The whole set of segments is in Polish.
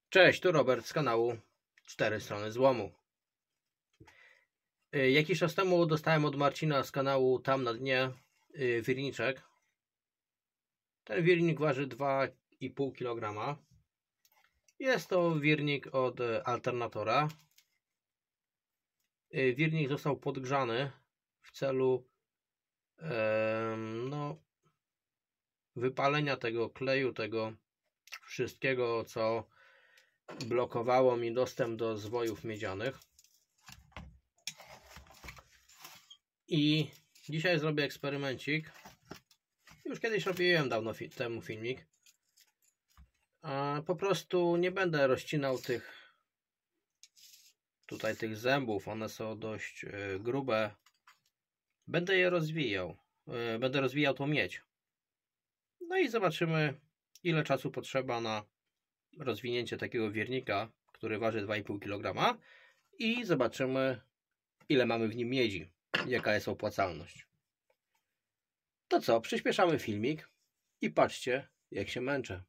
Cześć, tu Robert z kanału 4 strony złomu. Jakiś czas temu dostałem od Marcina z kanału Tam na dnie wirniczek. Ten wirnik waży 2,5 kg. Jest to wirnik od Alternatora. Wirnik został podgrzany w celu wypalenia tego kleju, tego wszystkiego, co blokowało mi dostęp do zwojów miedzianych. I dzisiaj zrobię eksperymencik. Już kiedyś robiłem dawno temu filmik. Po prostu nie będę rozcinał tych zębów. One są dość grube. Będę je rozwijał. Będę rozwijał tą miedź. No i zobaczymy, ile czasu potrzeba na rozwinięcie takiego wirnika, który waży 2,5 kg, i zobaczymy, ile mamy w nim miedzi, jaka jest opłacalność. To co, przyspieszamy filmik i patrzcie, jak się męczę.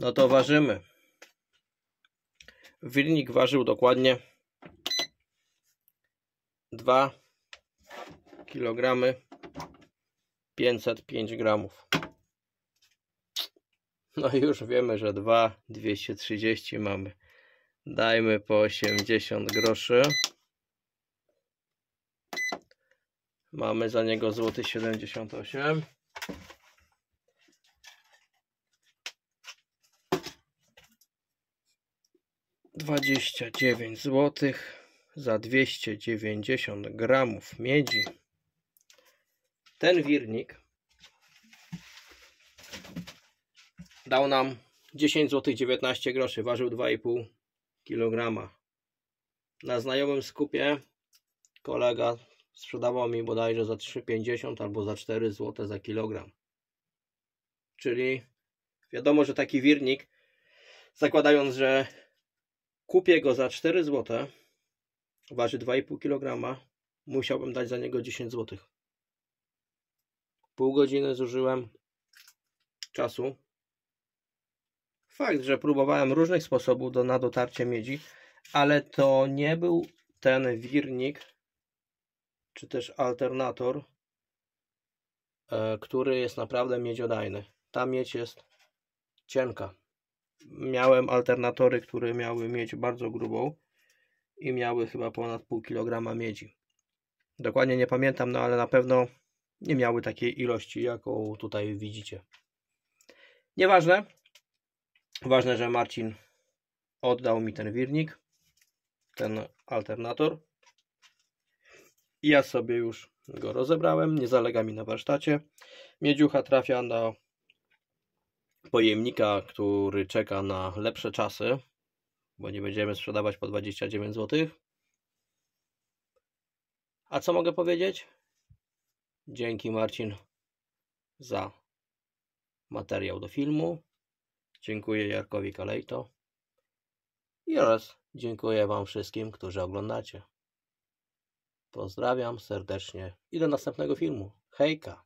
No to ważymy. Wirnik ważył dokładnie 2 kg 505 gramów. No i już wiemy, że 230 mamy. Dajmy po 80 groszy. Mamy za niego złoty 78. $29 zł za 290 gramów miedzi. Ten wirnik dał nam 10 zł 19 groszy. Ważył 2,5 kg. Na znajomym skupie kolega sprzedawał mi bodajże za 3,50 albo za 4 zł za kilogram. Czyli wiadomo, że taki wirnik, zakładając, że kupię go za 4 zł, waży 2,5 kg, musiałbym dać za niego 10 zł. Pół godziny zużyłem czasu. Fakt, że próbowałem różnych sposobów na dotarcie miedzi, ale to nie był ten wirnik, czy też alternator, który jest naprawdę miedziodajny. Ta miedź jest cienka. Miałem alternatory, które miały miedź bardzo grubą i miały chyba ponad pół kilograma miedzi. Dokładnie nie pamiętam, no ale na pewno nie miały takiej ilości, jaką tutaj widzicie. Nieważne. Ważne, że Marcin oddał mi ten wirnik, ten alternator. Ja sobie już go rozebrałem, nie zalega mi na warsztacie. Miedziucha trafia do pojemnika, który czeka na lepsze czasy, bo nie będziemy sprzedawać po 29 zł. A co mogę powiedzieć? Dzięki, Marcin, za materiał do filmu. Dziękuję Jarkowi Kalejto oraz dziękuję Wam wszystkim, którzy oglądacie. Pozdrawiam serdecznie i do następnego filmu. Hejka!